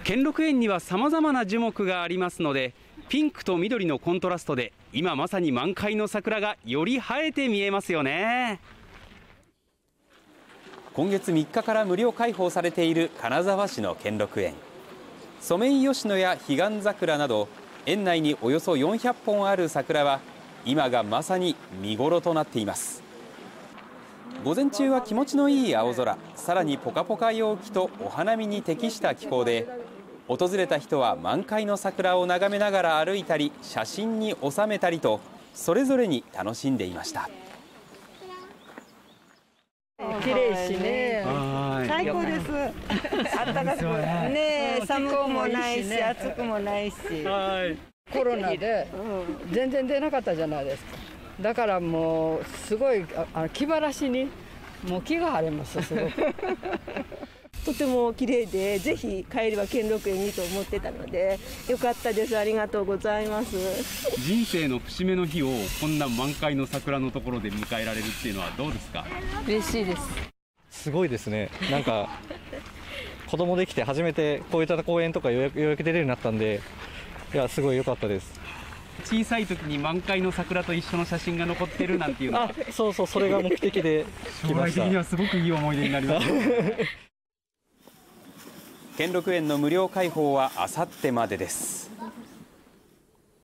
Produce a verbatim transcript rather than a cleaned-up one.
兼六園にはさまざまな樹木がありますので、ピンクと緑のコントラストで今まさに満開の桜がより映えて見えますよね。今月みっかから無料開放されている金沢市の兼六園。ソメイヨシノや彼岸桜など園内におよそよんひゃっぽんある桜は今がまさに見頃となっています。午前中は気持ちのいい青空、さらにポカポカ陽気とお花見に適した気候で、訪れた人は満開の桜を眺めながら歩いたり写真に収めたりとそれぞれに楽しんでいました。 綺麗しね、 最高です。あったかくね、寒くもないし暑くもないし。 コロナで全然出なかったじゃないですか。だからもうすごいあの気晴らしにもう気が晴れます。すごくとても綺麗で、ぜひ帰れば兼六園にと思ってたのでよかったです。ありがとうございます。 人生の節目の日をこんな満開の桜のところで迎えられるっていうのはどうですか？ 嬉しいです。 すごいですね。なんか子供できて初めてこういった公園とか予約、予約出れるようになったんで、いやすごい良かったです。 小さい時に満開の桜と一緒の写真が残ってるなんていうのは、 あ、そうそう、それが目的で来ました。 将来的にはすごくいい思い出になります。兼六園の無料開放はあさってまでです。